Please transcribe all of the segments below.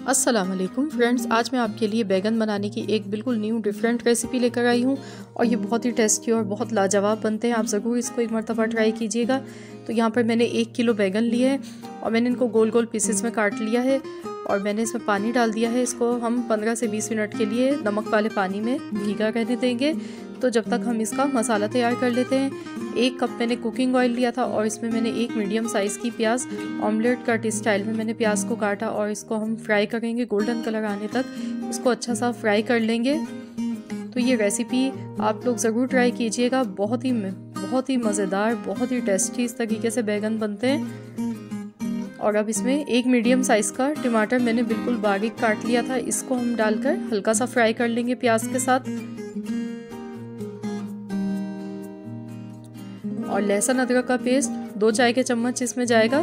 अस्सलाम वालेकुम फ्रेंड्स, आज मैं आपके लिए बैगन बनाने की एक बिल्कुल न्यू डिफरेंट रेसिपी लेकर आई हूँ और ये बहुत ही टेस्टी और बहुत लाजवाब बनते हैं। आप ज़रूर इसको एक मरतबा ट्राई कीजिएगा। तो यहाँ पर मैंने 1 किलो बैगन लिए है और मैंने इनको गोल गोल पीसेस में काट लिया है और मैंने इसमें पानी डाल दिया है। इसको हम 15 से 20 मिनट के लिए नमक वाले पानी में भीगा रहने देंगे। तो जब तक हम इसका मसाला तैयार कर लेते हैं। 1 कप मैंने कुकिंग ऑयल लिया था और इसमें मैंने 1 मीडियम साइज़ की प्याज ऑमलेट कट स्टाइल में मैंने प्याज को काटा और इसको हम फ्राई करेंगे गोल्डन कलर आने तक। इसको अच्छा सा फ्राई कर लेंगे। तो ये रेसिपी आप लोग ज़रूर ट्राई कीजिएगा। बहुत ही मज़ेदार, बहुत ही टेस्टी इस तरीके से बैगन बनते हैं। और अब इसमें 1 मीडियम साइज़ का टमाटर मैंने बिल्कुल बारीक काट लिया था। इसको हम डालकर हल्का सा फ्राई कर लेंगे प्याज के साथ। और लहसुन अदरक का पेस्ट 2 चाय के चम्मच इसमें जाएगा।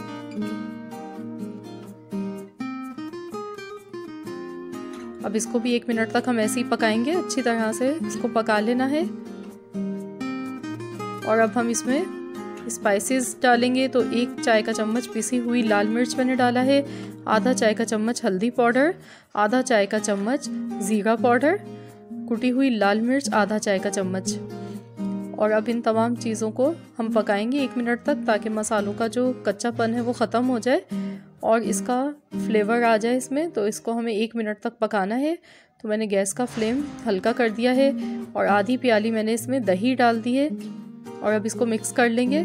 अब इसको भी 1 मिनट तक हम ऐसे ही पकाएंगे। अच्छी तरह से इसको पका लेना है। और अब हम इसमें स्पाइसेस डालेंगे। तो 1 चाय का चम्मच पिसी हुई लाल मिर्च मैंने डाला है, आधा चाय का चम्मच हल्दी पाउडर, आधा चाय का चम्मच ज़ीरा पाउडर, कुटी हुई लाल मिर्च आधा चाय का चम्मच। और अब इन तमाम चीज़ों को हम पकाएंगे 1 मिनट तक, ताकि मसालों का जो कच्चापन है वो ख़त्म हो जाए और इसका फ्लेवर आ जाए इसमें। तो इसको हमें 1 मिनट तक पकाना है। तो मैंने गैस का फ्लेम हल्का कर दिया है और आधी प्याली मैंने इसमें दही डाल दी है और अब इसको मिक्स कर लेंगे।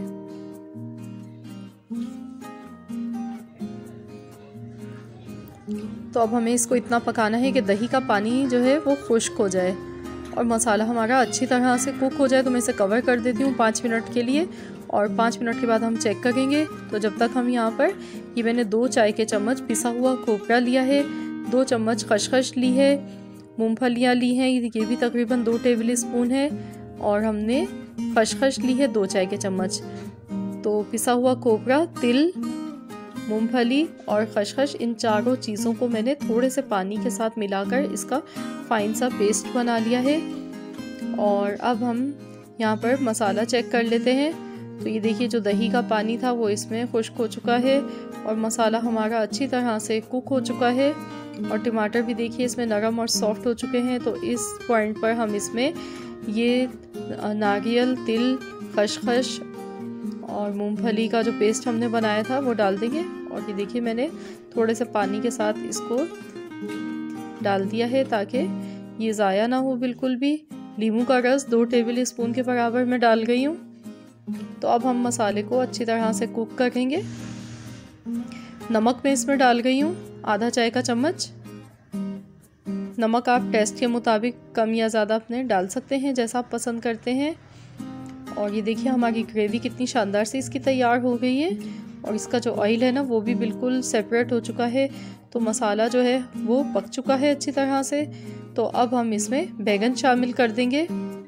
तो अब हमें इसको इतना पकाना है कि दही का पानी जो है वो खुश्क हो जाए और मसाला हमारा अच्छी तरह से कुक हो जाए। तो मैं इसे कवर कर देती हूँ 5 मिनट के लिए और 5 मिनट के बाद हम चेक करेंगे। तो जब तक हम यहाँ पर ये मैंने 2 चाय के चम्मच पिसा हुआ खोपरा लिया है, 2 चम्मच खसखस ली है, मूंगफलियाँ ली हैं, ये भी तकरीबन 2 टेबल स्पून है और हमने खसखस ली है 2 चाय के चम्मच। तो पिसा हुआ खोपरा, तिल, मूंगफली और खसखस, इन चारों चीज़ों को मैंने थोड़े से पानी के साथ मिलाकर इसका फाइन सा पेस्ट बना लिया है। और अब हम यहाँ पर मसाला चेक कर लेते हैं। तो ये देखिए जो दही का पानी था वो इसमें खुश्क हो चुका है और मसाला हमारा अच्छी तरह से कुक हो चुका है और टमाटर भी देखिए इसमें नरम और सॉफ्ट हो चुके हैं। तो इस पॉइंट पर हम इसमें ये नारियल, तिल, खसखस और मूंगफली का जो पेस्ट हमने बनाया था वो डाल देंगे। और ये देखिए मैंने थोड़े से पानी के साथ इसको डाल दिया है ताकि ये ज़ाया ना हो बिल्कुल भी। नींबू का रस 2 टेबल स्पून के बराबर मैं डाल गई हूँ। तो अब हम मसाले को अच्छी तरह से कुक करेंगे। नमक मैं इसमें डाल गई हूँ आधा चाय का चम्मच। नमक आप टेस्ट के मुताबिक कम या ज़्यादा अपने डाल सकते हैं, जैसा आप पसंद करते हैं। और ये देखिए हमारी ग्रेवी कितनी शानदार से इसकी तैयार हो गई है और इसका जो ऑयल है ना वो भी बिल्कुल सेपरेट हो चुका है। तो मसाला जो है वो पक चुका है अच्छी तरह से। तो अब हम इसमें बैगन शामिल कर देंगे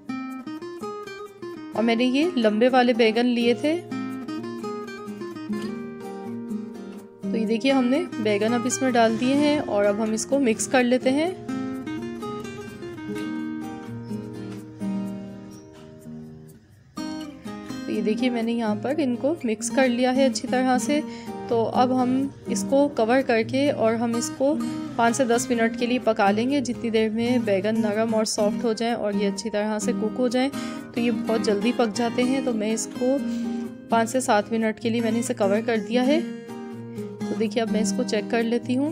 और मैंने ये लंबे वाले बैगन लिए थे। तो ये देखिए हमने बैगन अब इसमें डाल दिए हैं और अब हम इसको मिक्स कर लेते हैं। तो ये देखिए मैंने यहाँ पर इनको मिक्स कर लिया है अच्छी तरह से। तो अब हम इसको कवर करके और हम इसको 5 से 10 मिनट के लिए पका लेंगे, जितनी देर में बैगन नरम और सॉफ्ट हो जाएं और ये अच्छी तरह से कुक हो जाएं। तो ये बहुत जल्दी पक जाते हैं। तो मैं इसको 5 से 7 मिनट के लिए मैंने इसे कवर कर दिया है। तो देखिए अब मैं इसको चेक कर लेती हूँ।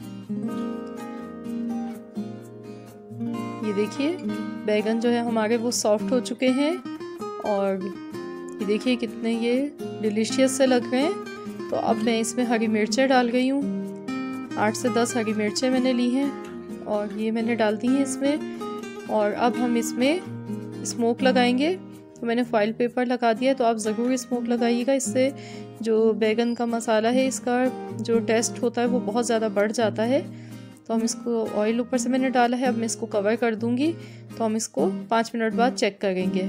ये देखिए बैगन जो है हमारे वो सॉफ्ट हो चुके हैं और ये देखिए कितने ये डिलीशियस से लग रहे हैं। तो अब मैं इसमें हरी मिर्चें डाल गई हूँ। 8 से 10 हरी मिर्चें मैंने ली हैं और ये मैंने डाल दी हैं इसमें। और अब हम इसमें स्मोक लगाएंगे। तो मैंने फॉइल पेपर लगा दिया है। तो आप ज़रूर स्मोक लगाइएगा, इससे जो बैगन का मसाला है इसका जो टेस्ट होता है वो बहुत ज़्यादा बढ़ जाता है। तो हम इसको ऑयल ऊपर से मैंने डाला है। अब मैं इसको कवर कर दूँगी। तो हम इसको 5 मिनट बाद चेक करेंगे।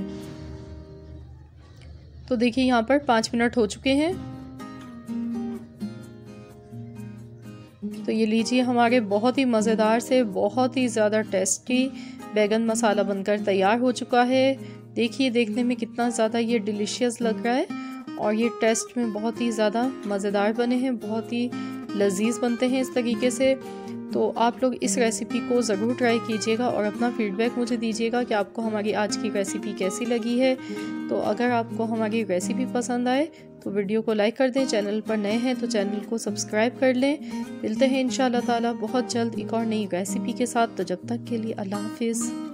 तो देखिए यहाँ पर 5 मिनट हो चुके हैं। तो ये लीजिए हमारे बहुत ही मज़ेदार से बहुत ही ज़्यादा टेस्टी बैगन मसाला बनकर तैयार हो चुका है। देखिए देखने में कितना ज़्यादा ये डिलीशियस लग रहा है और ये टेस्ट में बहुत ही ज़्यादा मज़ेदार बने हैं, बहुत ही लजीज बनते हैं इस तरीके से। तो आप लोग इस रेसिपी को ज़रूर ट्राई कीजिएगा और अपना फीडबैक मुझे दीजिएगा कि आपको हमारी आज की रेसिपी कैसी लगी है। तो अगर आपको हमारी रेसिपी पसंद आए तो वीडियो को लाइक कर दें, चैनल पर नए हैं तो चैनल को सब्सक्राइब कर लें। मिलते हैं इंशाअल्लाह ताला बहुत जल्द एक और नई रेसिपी के साथ। तो जब तक के लिए अल्लाह हाफिज़।